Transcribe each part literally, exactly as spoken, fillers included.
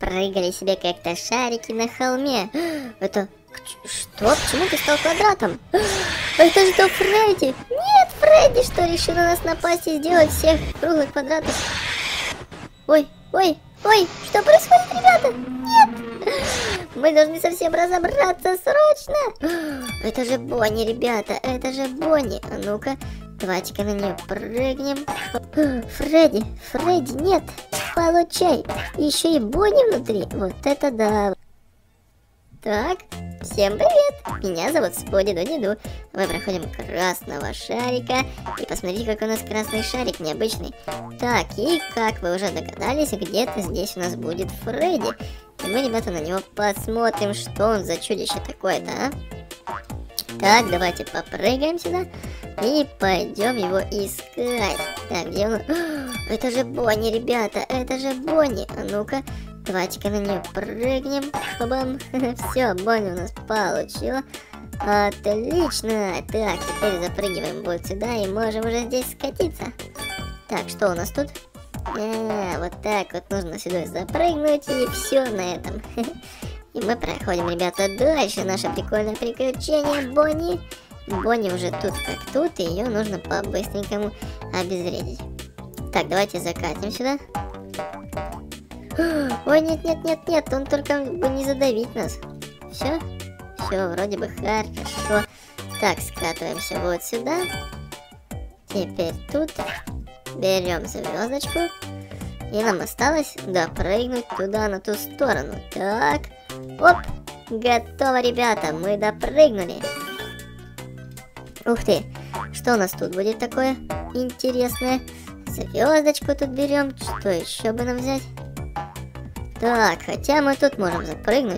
прыгали себе как-то шарики на холме. Это... Что? Почему ты стал квадратом? Это что, Фредди? Нет, Фредди, что решил на нас напасть и сделать всех круглых квадратов? Ой, ой, ой, что происходит, ребята? Нет! Мы должны совсем разобраться срочно! Это же Бонни, ребята, это же Бонни. А ну-ка, давайте-ка на нее прыгнем. Фредди, Фредди, нет, получай. Еще и Бонни внутри, вот это да. Так, всем привет! Меня зовут Спуди-Дуди-Ду. Мы проходим красного шарика. И посмотрите, какой у нас красный шарик необычный. Так, и как вы уже догадались, где-то здесь у нас будет Фредди. И мы, ребята, на него посмотрим, что он за чудище такое-то, а? Так, давайте попрыгаем сюда. И пойдем его искать. Так, где он? Это же Бонни, ребята, это же Бонни. А ну-ка. Давайте-ка на нее прыгнем. Бам. Все, Бонни у нас получила. Отлично. Так, теперь запрыгиваем вот сюда и можем уже здесь скатиться. Так, что у нас тут? А, вот так вот нужно сюда запрыгнуть и все на этом. И мы проходим, ребята, дальше наше прикольное приключение Бонни. Бонни уже тут как тут, и ее нужно по-быстренькому обезвредить. Так, давайте закатим сюда. Ой, нет, нет, нет, нет, он только бы не задавить нас. Все? Все, вроде бы хорошо. Так, скатываемся вот сюда. Теперь тут берем звездочку. И нам осталось допрыгнуть туда, на ту сторону. Так, оп, готово, ребята, мы допрыгнули. Ух ты, что у нас тут будет такое интересное? Звездочку тут берем, что еще бы нам взять? Так, хотя мы тут можем запрыгнуть.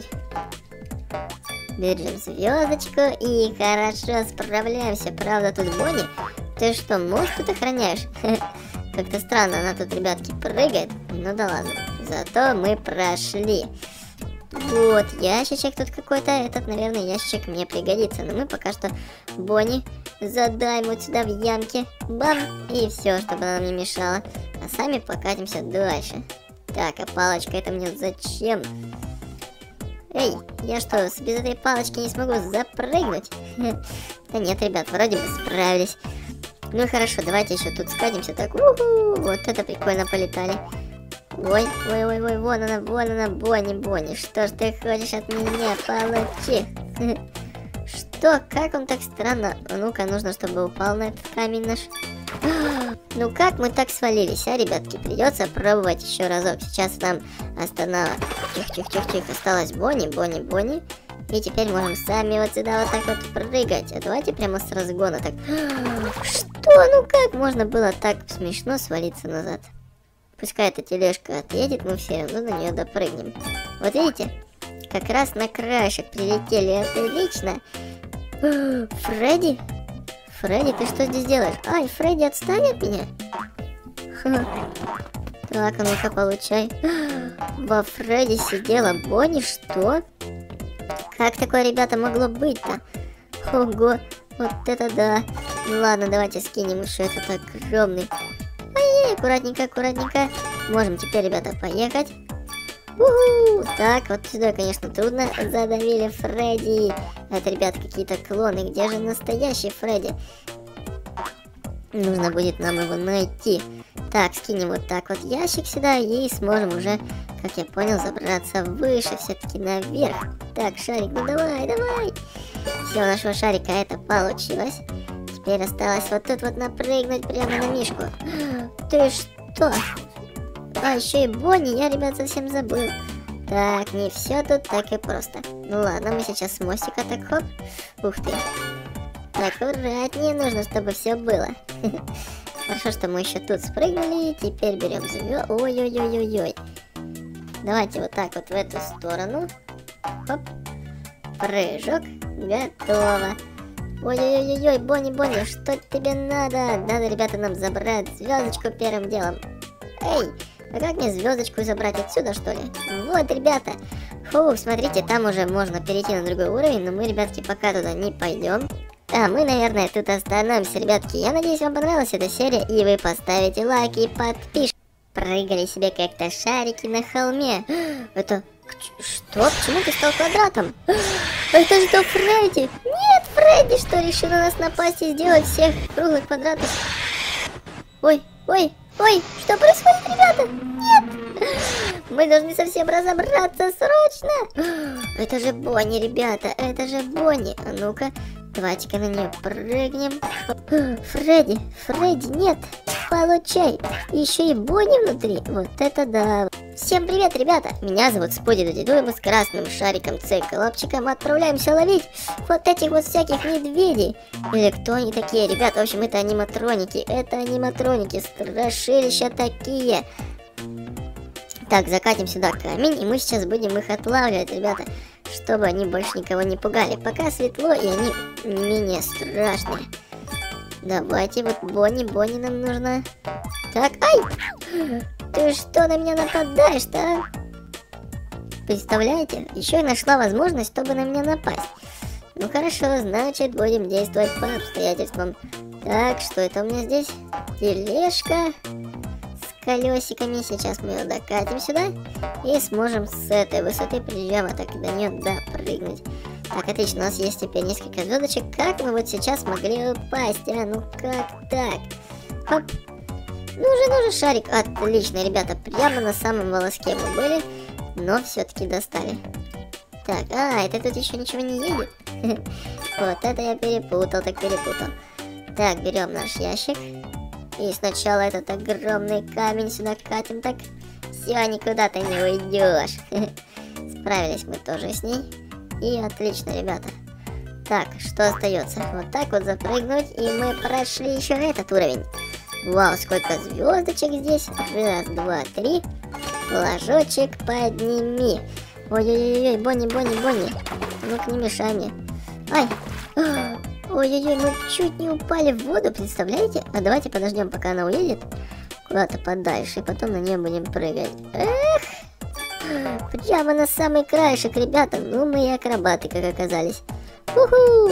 Берем звездочку и хорошо справляемся. Правда, тут Бонни. Ты что, мост тут охраняешь? Как-то странно она тут, ребятки, прыгает. Ну да ладно. Зато мы прошли. Вот, ящичек тут какой-то. Этот, наверное, ящичек мне пригодится. Но мы пока что Бонни задаем вот сюда в ямке. Бам! И все, чтобы она нам не мешала. А сами покатимся дальше. Так, а палочка это мне зачем? Эй, я что, без этой палочки не смогу запрыгнуть? Да нет, ребят, вроде бы справились. Ну хорошо, давайте еще тут скатимся. Так, уху, вот это прикольно полетали. Ой, ой, ой, ой, вон она, вон она, Бонни, Бонни. Что ж ты хочешь от меня? Получи. Что? Как он так странно? Ну-ка, нужно, чтобы упал на этот камень наш. Ну как мы так свалились, а, ребятки? Придется пробовать еще разок. Сейчас нам останова. Тихо-тихо-тихо-тихо. Осталось Бонни, Бонни, Бонни. И теперь можем сами вот сюда вот так вот прыгать. А давайте прямо с разгона так. Что? Ну как можно было так смешно свалиться назад? Пускай эта тележка отъедет, мы все равно на нее допрыгнем. Вот видите? Как раз на краешек прилетели. Отлично. Фредди? Фредди, ты что здесь делаешь? Ай, Фредди, отстань от меня. Ха. Так, а ну-ка, получай. Во Фредди сидела Бонни, что? Как такое, ребята, могло быть-то? Ого, вот это да. Ну ладно, давайте скинем еще этот огромный. Ай, аккуратненько, аккуратненько. Можем теперь, ребята, поехать. У-ху! Так, вот сюда, конечно, трудно. Задавили Фредди. Это, ребят, какие-то клоны. Где же настоящий Фредди? Нужно будет нам его найти. Так, скинем вот так вот ящик сюда. И сможем уже, как я понял, забраться выше. Все-таки наверх. Так, шарик, ну давай, давай. Все, у нашего шарика это получилось. Теперь осталось вот тут вот напрыгнуть прямо на мишку. Ты что? А, еще и Бонни, я, ребят, совсем забыл. Так, не все тут так и просто. Ну ладно, мы сейчас с мостика так хоп. Ух ты. Аккуратнее нужно, чтобы все было. Хорошо, что мы еще тут спрыгнули. Теперь берем звезд. Ой-ой-ой-ой-ой. Давайте вот так вот в эту сторону. Хоп. Прыжок. Готово. Ой-ой-ой-ой, Бонни, Бонни, что тебе надо? Надо, ребята, нам забрать звездочку первым делом. Эй! А как мне звездочку забрать отсюда, что ли? Вот, ребята. Фу, смотрите, там уже можно перейти на другой уровень, но мы, ребятки, пока туда не пойдем. А мы, наверное, тут остановимся, ребятки. Я надеюсь, вам понравилась эта серия, и вы поставите лайк и подпишитесь. прыгали себе как-то шарики на холме. Это... Что? Почему ты стал квадратом? Это же то Фредди! Нет, Фредди, что решил на нас напасть и сделать всех круглых квадратов? Ой, ой, ой, что происходит, ребята? Нет! Мы должны совсем разобраться срочно! Это же Бонни, ребята, это же Бонни. А ну-ка, давайте-ка на нее прыгнем. Фредди, Фредди, нет! Получай! Еще и Бонни внутри. Вот это да! Всем привет, ребята! Меня зовут Спуди Дуди Ду, и мы с красным шариком циклопчиком отправляемся ловить вот этих вот всяких медведей. Или кто они такие, ребята? В общем, это аниматроники. Это аниматроники, страшилища такие. Так, закатим сюда камень, и мы сейчас будем их отлавливать, ребята, чтобы они больше никого не пугали. Пока светло, и они не менее страшные. Давайте, вот Бонни, Бонни нам нужна. Так, ай! Ты что на меня нападаешь-то, а? Представляете? Еще и нашла возможность, чтобы на меня напасть. Ну хорошо, значит, будем действовать по обстоятельствам. Так, что это у меня здесь? Тележка с колесиками. Сейчас мы ее докатим сюда. И сможем с этой высоты прямо так до нее допрыгнуть. Так, отлично, у нас есть теперь несколько звездочек. Как мы вот сейчас могли упасть, а? Ну как так? Хоп. Ну же, ну же, шарик. Отлично, ребята, прямо на самом волоске мы были, но все-таки достали. Так, а, это тут еще ничего не едет. Вот это я перепутал, так перепутал. Так, берем наш ящик. И сначала этот огромный камень сюда катим, так. Все, никуда ты не уйдешь. Справились мы тоже с ней. И отлично, ребята. Так, что остается? Вот так вот запрыгнуть, и мы прошли еще этот уровень. Вау, сколько звездочек здесь. Раз, два, три. Флажочек подними. Ой-ой-ой, Бонни, Бонни, Бонни. Ну-ка, не мешай мне. Ай. Ой-ой-ой, мы чуть не упали в воду, представляете? А давайте подождем, пока она уедет куда-то подальше, и потом на нее будем прыгать. Эх. Прямо на самый краешек, ребята. Ну, мы и акробаты, как оказались. Уху.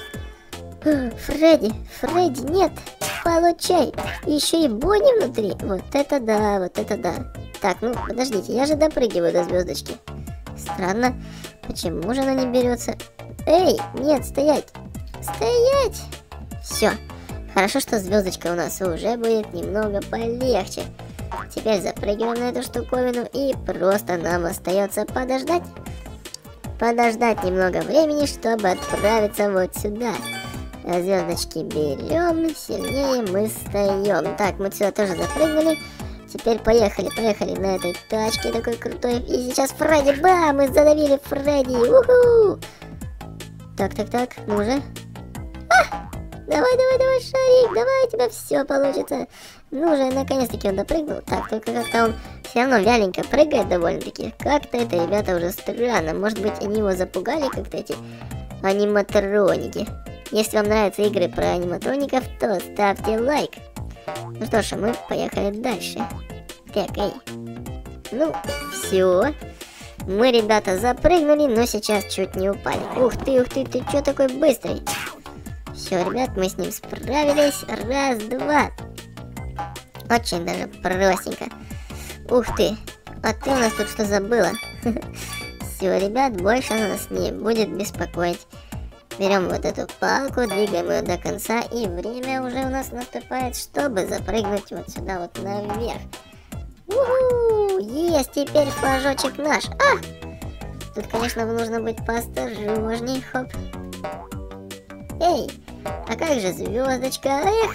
Фредди, Фредди, нет. Получай! Еще и Бонни внутри. Вот это да, вот это да. Так, ну подождите, я же допрыгиваю до звездочки. Странно, почему же она не берется? Эй, нет, стоять! Стоять! Все. Хорошо, что звездочка у нас уже будет немного полегче. Теперь запрыгиваем на эту штуковину, и просто нам остается подождать. Подождать немного времени, чтобы отправиться вот сюда. Звездочки берем, сильнее мы встаем. Так, мы сюда тоже запрыгнули. Теперь поехали, поехали на этой тачке такой крутой. И сейчас Фредди, бам, мы задавили Фредди. Уху! Так, так, так, ну же. А! Давай, давай, давай, шарик, давай, у тебя все получится. Ну же, наконец-таки он допрыгнул. Так, только как-то он все равно вяленько прыгает довольно-таки. Как-то это, ребята, уже странно. Может быть, они его запугали как-то, эти аниматроники. Если вам нравятся игры про аниматроников, то ставьте лайк. Ну что ж, а мы поехали дальше. Так, эй. Ну, все. Мы, ребята, запрыгнули, но сейчас чуть не упали. Ух ты, ух ты, ты что такой быстрый? Все, ребят, мы с ним справились. Раз, два. Очень даже простенько. Ух ты. А ты у нас тут что забыла? Все, ребят, больше она нас не будет беспокоить. Берем вот эту палку, двигаем ее до конца, и время уже у нас наступает, чтобы запрыгнуть вот сюда вот наверх. У-ху! Есть, теперь флажочек наш. А! Тут, конечно, нужно быть поосторожней. Хоп. Эй, а как же звездочка? Эх!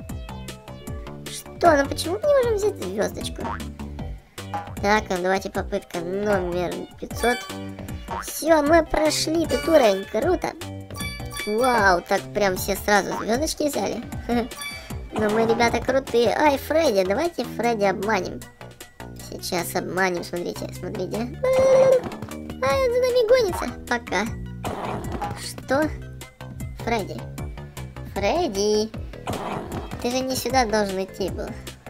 Что, ну почему мы не можем взять звездочку? Так, ну давайте попытка номер пятьсот. Все, мы прошли тут уровень, круто. Вау, так прям все сразу звездочки взяли. Ну мы, ребята, крутые. Ай, Фредди, давайте Фредди обманем. Сейчас обманем, смотрите, смотрите. Ай, он за нами гонится. Пока. Что? Фредди. Фредди. Ты же не сюда должен идти был.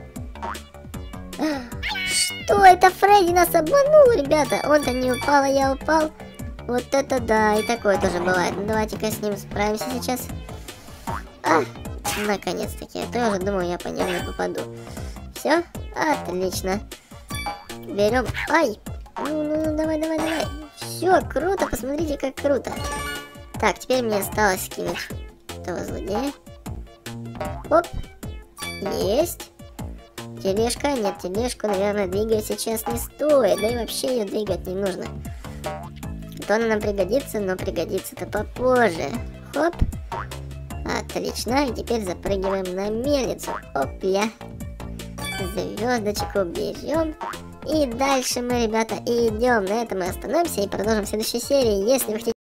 Что? Это Фредди нас обманул, ребята. Он-то не упал, а я упал. Вот это да, и такое тоже бывает. Ну давайте-ка с ним справимся сейчас. А, наконец-таки. А то я уже думал, я по нему не попаду. Все, отлично. Берем. Ай! Ну, ну, ну, давай, давай, давай. Все, круто, посмотрите, как круто. Так, теперь мне осталось скинуть этого злодея. Оп. Есть. Тележка, нет, тележку, наверное, двигать сейчас не стоит. Да и вообще ее двигать не нужно. То она нам пригодится, но пригодится-то попозже. Хоп. Отлично, и теперь запрыгиваем на мельницу. Опля. Звездочку берем. И дальше мы, ребята, идем. На этом мы остановимся и продолжим в следующей серии. Если вы хотите